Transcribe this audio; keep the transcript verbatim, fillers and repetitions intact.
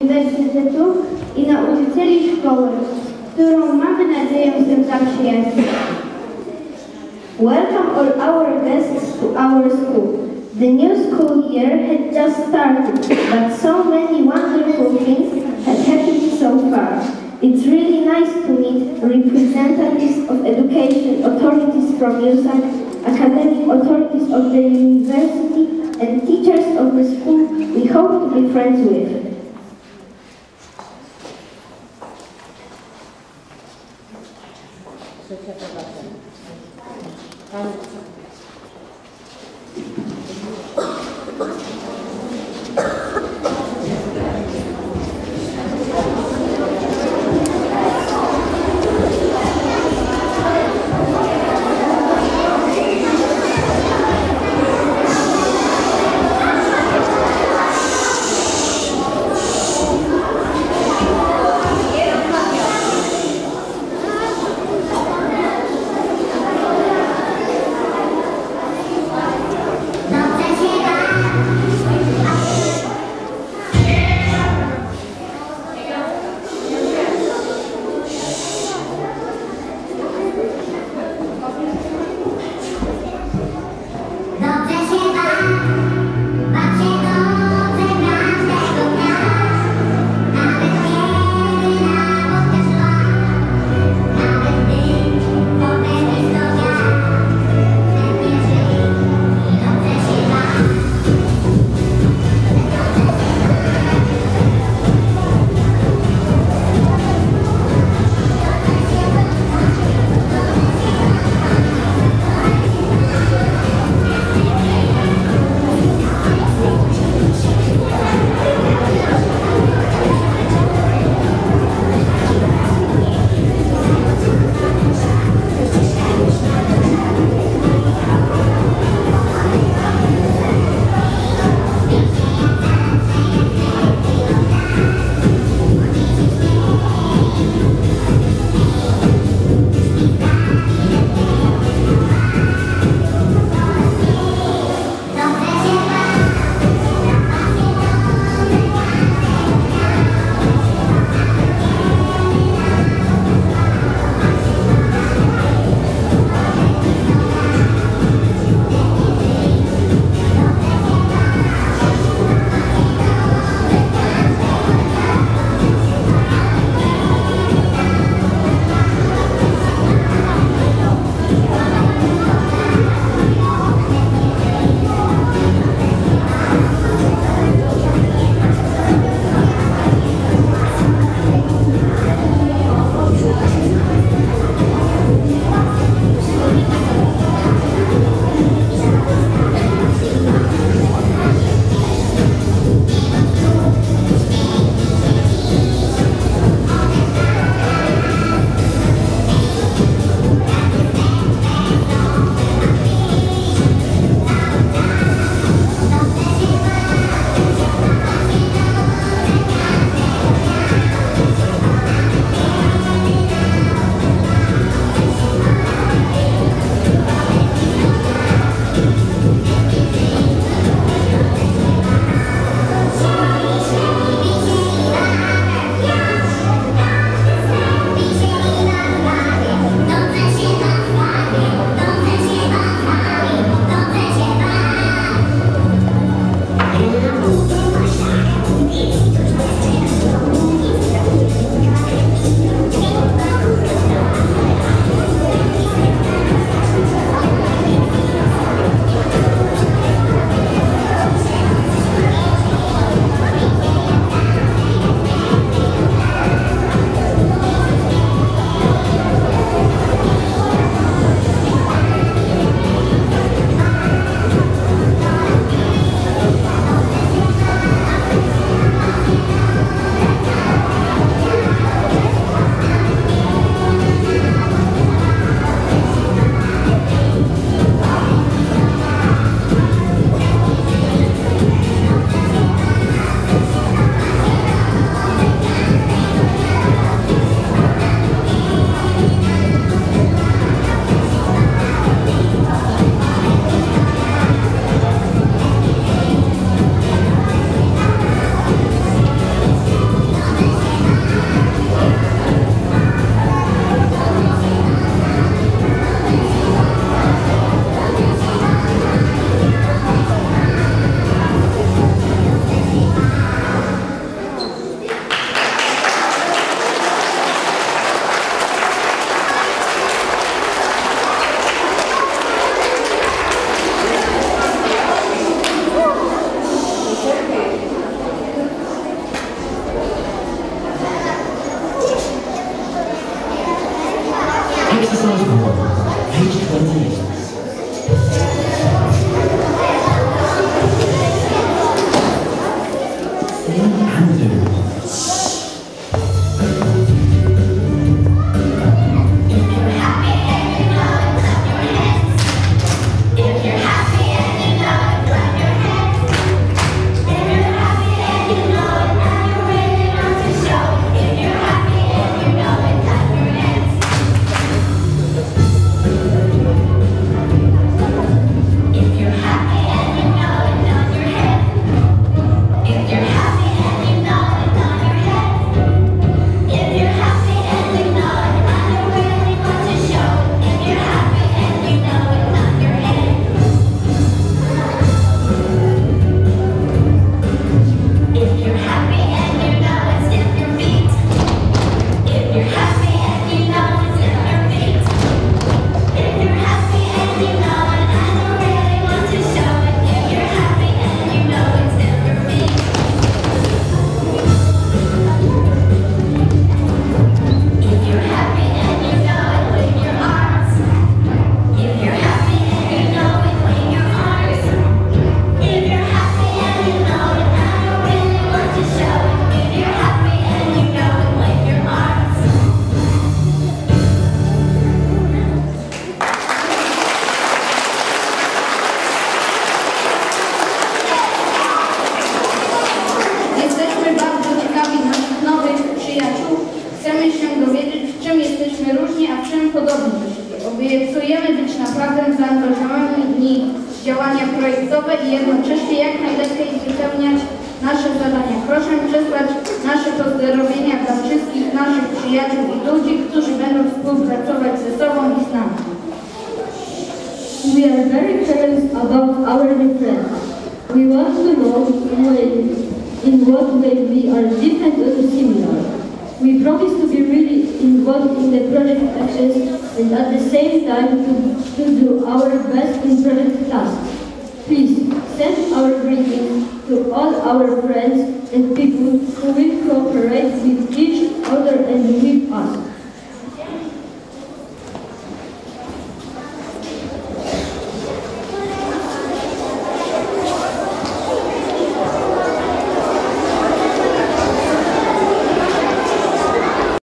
Uniwersytetu i nauczycieli szkoły, którą mamy nadzieję się zaprzyjaźnić. Welcome all our guests to our school. The new school year had just started, but so many wonderful things had happened so far. It's really nice to meet representatives of education authorities from U S A C, academic authorities of the university, and teachers of the school we hope to be friends with. i jednocześnie jak najlepiej wypełniać nasze zadania. Proszę przesłać nasze pozdrowienia dla wszystkich naszych przyjaciół i ludzi, którzy będą współpracować ze sobą i z nami. We are very curious about our new friends. We want to know in, way, in what way we are different or similar. We promise to be really involved in the project actions and at the same time to, to do our best in project tasks. Please send our greetings to all our friends and people who will co